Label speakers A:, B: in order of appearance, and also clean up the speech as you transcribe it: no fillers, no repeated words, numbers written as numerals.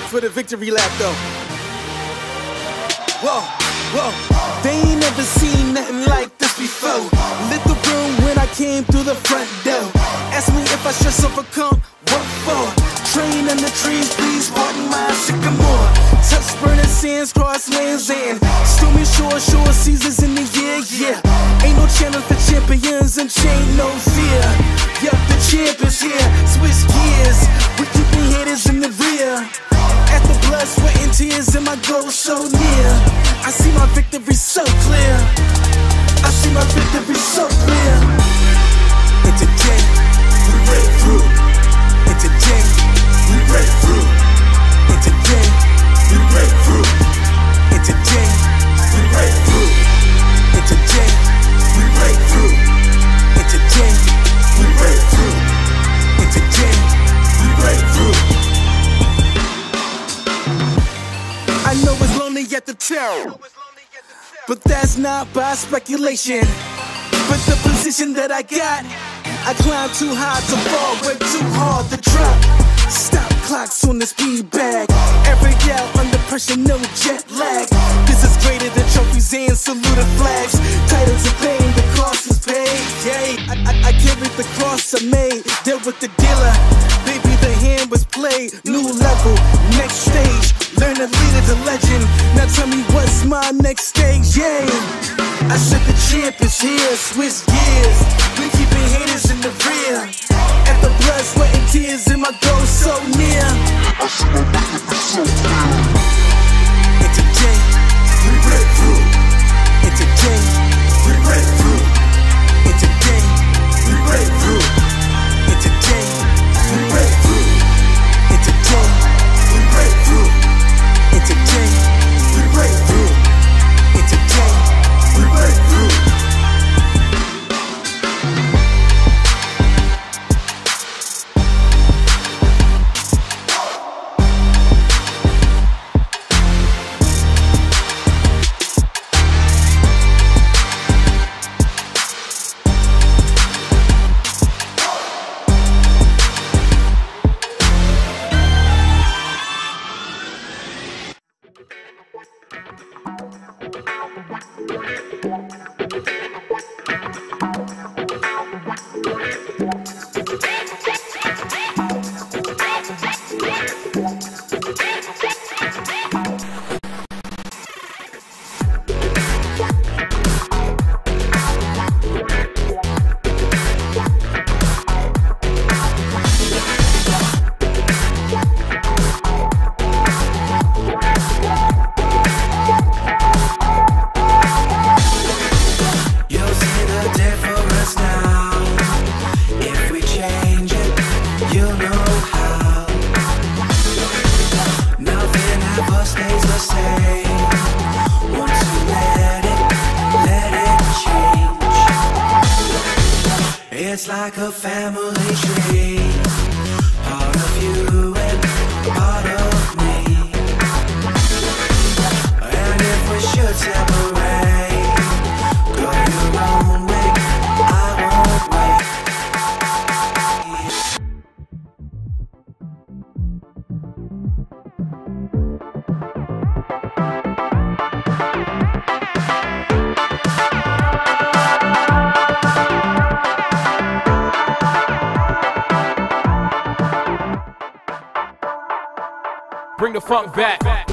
A: for the victory lap though. Whoa, whoa. They ain't never seen nothing like this before. Lit the room when I came through the front door. Ask me if I should overcome, what for? Train in the trees, please pardon my sycamore. Touch burning sands, cross lands and stormy shore seasons in the year, yeah. Ain't no challenge for champions and chain no fear. Yup, the champ is here, switch gears. We keeping haters in the rear. At the blood, sweat and tears and my goal so near. I see my victory so clear. I see my victory so clear. And today, we break through. And today, we break through. And today, we break through. And today, we break through. And today, we break through. And today, we break through. And today, we break through. I know it's lonely at the top, but that's not by speculation. But the position that I got, I climb too high to fall, way too hard to drop. Stop clocks on the speed bag. Every out under pressure, no jet lag. This is greater than trophies and saluted flags. Titles of fame, the cost is paid. Yay, I carried the cross I made. Deal with the dealer, baby, the hand was played. New level, next stage. Learn to lead as a legend. Now tell me what's my next stage, yeah. I said the champ is here, switch gears. We keeping haters in the rear. At the blood, sweat and tears and my goal so near. I see my victory so clear. And today, we break through. And today, we break through. And today, we break through. And today, we break through. And today, we break through. And today, we break through. And today, we break through.
B: It's like a family tree, part of you and part of me. And if we should separate, go your own way, I won't wait.
C: Bring the funk back.